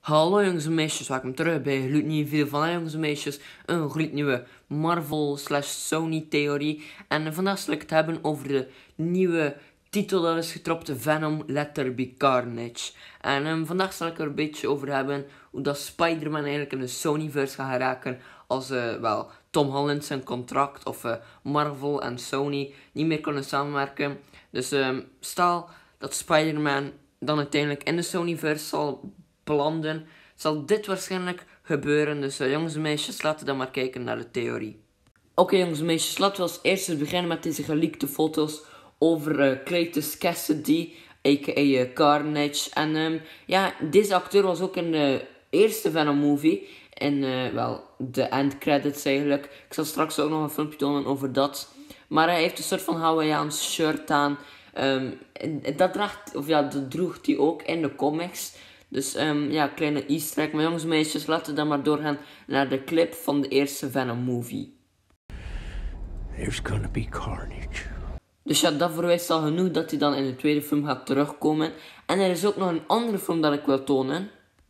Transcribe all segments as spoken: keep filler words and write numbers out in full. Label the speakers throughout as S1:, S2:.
S1: Hallo jongens en meisjes, welkom terug bij een gloednieuwe video van jongens en meisjes. Een gloednieuwe Marvel slash Sony theorie. En vandaag zal ik het hebben over de nieuwe titel dat is gedropt, Venom Let There Be Carnage. En um, vandaag zal ik er een beetje over hebben hoe dat Spider-Man eigenlijk in de Sonyverse gaat geraken. Als uh, wel, Tom Holland zijn contract of uh, Marvel en Sony niet meer kunnen samenwerken. Dus um, stel dat Spider-Man dan uiteindelijk in de Sonyverse zal belanden, zal dit waarschijnlijk gebeuren. Dus uh, jongens en meisjes, laten we dan maar kijken naar de theorie. Oké okay, jongens en meisjes, laten we als eerste beginnen met deze geleakte foto's over uh, Cletus Cassidy, a k a. Uh, Carnage. En um, ja, deze acteur was ook in de eerste Venom movie. In, uh, wel, de end credits eigenlijk. Ik zal straks ook nog een filmpje tonen over dat. Maar hij heeft een soort van Hawaiiaans shirt aan. Um, dat, draagt, of ja, dat droeg hij ook in de comics. Dus um, ja, kleine easter egg. Maar jongens en meisjes, laten we dan maar doorgaan naar de clip van de eerste Venom movie.
S2: There's gonna be carnage.
S1: Dus ja, dat verwijst al genoeg dat hij dan in de tweede film gaat terugkomen. En er is ook nog een andere film dat ik wil tonen.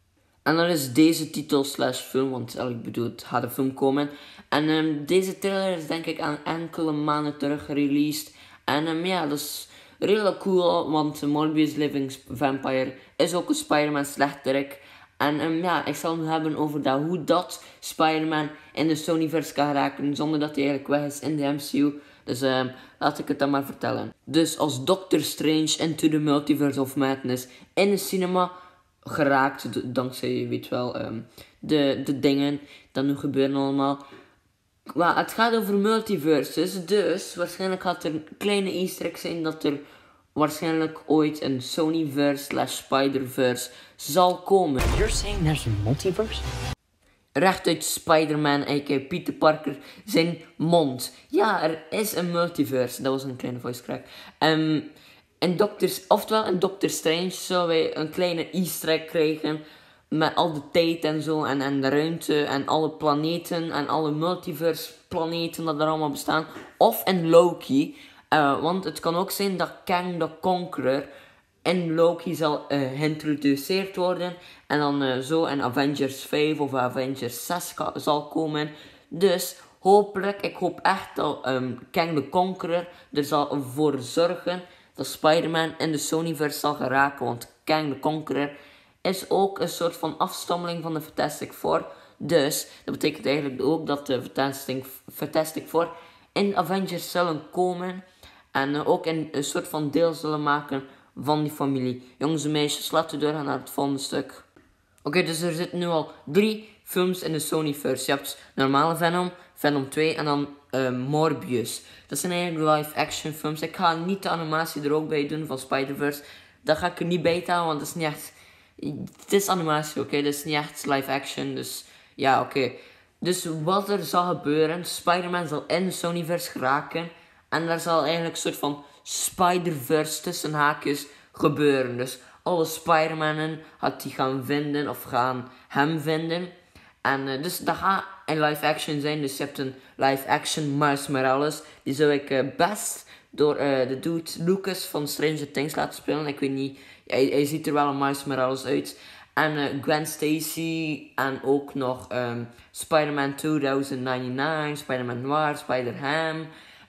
S1: En dat is deze titel slash film, want ik bedoel, het gaat een film komen. En um, deze trailer is denk ik aan enkele maanden terug gereleased. En um, ja, dat is redelijk cool, want Morbius Living Vampire is ook een Spider-Man slechterik. En um, ja, ik zal het hebben over dat, hoe dat Spider-Man in de Sonyverse kan geraken zonder dat hij eigenlijk weg is in de M C U. Dus um, laat ik het dan maar vertellen. Dus als Doctor Strange Into the Multiverse of Madness in de cinema geraakt, dankzij, je weet wel, um, de, de dingen die nu gebeuren allemaal. Maar het gaat over multiverses, dus waarschijnlijk gaat er een kleine easter egg zijn dat er waarschijnlijk ooit een Sonyverse slash Spider-Verse zal komen.
S2: You're saying there's a multiverse?
S1: Rechtuit Spider-Man, a k a. Peter Parker, zijn mond. Ja, er is een multiverse. Dat was een kleine voice crack. Um, in Doctor, oftewel in Doctor Strange zullen wij een kleine easter egg krijgen met al de tijd en zo en, en de ruimte en alle planeten en alle multiverse planeten dat er allemaal bestaan. Of in Loki, uh, want het kan ook zijn dat Kang the Conqueror in Loki zal uh, geïntroduceerd worden en dan uh, zo in Avengers vijf of Avengers zes zal komen. Dus hopelijk, ik hoop echt dat um, Kang the Conqueror er zal voor zorgen dat Spider-Man in de Sonyverse zal geraken, want Kang the Conqueror is ook een soort van afstammeling van de Fantastic Four. Dus dat betekent eigenlijk ook dat de Fantastic, Fantastic Four in Avengers zullen komen. En uh, ook in een soort van deel zullen maken van die familie. Jongens en meisjes, laten we doorgaan naar het volgende stuk. Oké, okay, dus er zitten nu al drie films in de Sonyverse. Je hebt normale Venom, Venom twee en dan uh, Morbius. Dat zijn eigenlijk live action films. Ik ga niet de animatie er ook bij doen van Spider-Verse. Dat ga ik er niet bij halen, want dat is niet echt... Het is animatie, oké? Okay? Dat is niet echt live action, dus ja, oké. Okay. Dus wat er zal gebeuren, Spider-Man zal in de Sonyverse geraken. En daar zal eigenlijk een soort van Spider-Verse tussen haakjes gebeuren. Dus alle Spider-Mannen gaat hij gaan vinden of gaan hem vinden. En uh, dus dat gaat een live action zijn. Dus je hebt een live action Miles Morales. Die zou ik uh, best door uh, de dude Lucas van Stranger Things laten spelen. Ik weet niet, hij, hij ziet er wel een Miles Morales uit. En uh, Gwen Stacy en ook nog um, Spider-Man tweeduizend negenennegentig, Spider-Man Noir, Spider-Ham.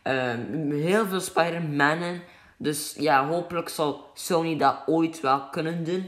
S1: Um, heel veel Spider-Mannen. Dus ja, hopelijk zal Sony dat ooit wel kunnen doen.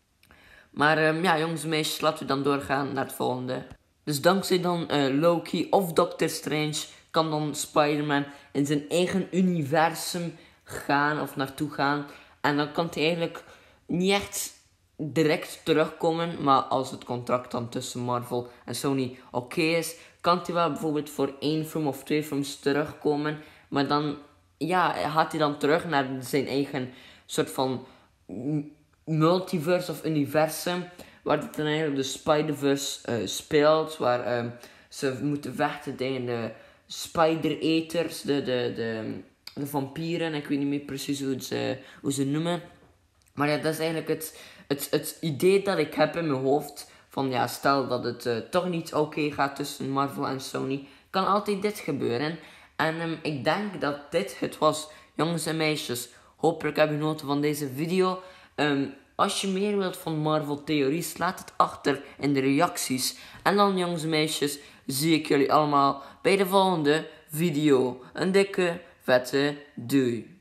S1: Maar um, ja, jongens en meisjes, laten we dan doorgaan naar het volgende. Dus dankzij dan uh, Loki of Doctor Strange kan dan Spider-Man in zijn eigen universum gaan of naartoe gaan. En dan kan hij eigenlijk niet echt direct terugkomen. Maar als het contract dan tussen Marvel en Sony oké okay is, kan hij wel bijvoorbeeld voor één film of twee films terugkomen. Maar dan ja, gaat hij dan terug naar zijn eigen soort van multiverse of universum. Waar het dan eigenlijk de Spider-Verse uh, speelt. Waar uh, ze moeten vechten tegen de Spider-Eters, de, de, de, de vampieren. Ik weet niet meer precies hoe ze, hoe ze noemen. Maar ja, dat is eigenlijk het, het, het idee dat ik heb in mijn hoofd. Van ja, stel dat het uh, toch niet oké okay gaat tussen Marvel en Sony. Kan altijd dit gebeuren. En um, ik denk dat dit het was. Jongens en meisjes, hopelijk hebben jullie genoten van deze video. Um, Als je meer wilt van Marvel theories, laat het achter in de reacties. En dan jongens en meisjes, zie ik jullie allemaal bij de volgende video. Een dikke, vette doei.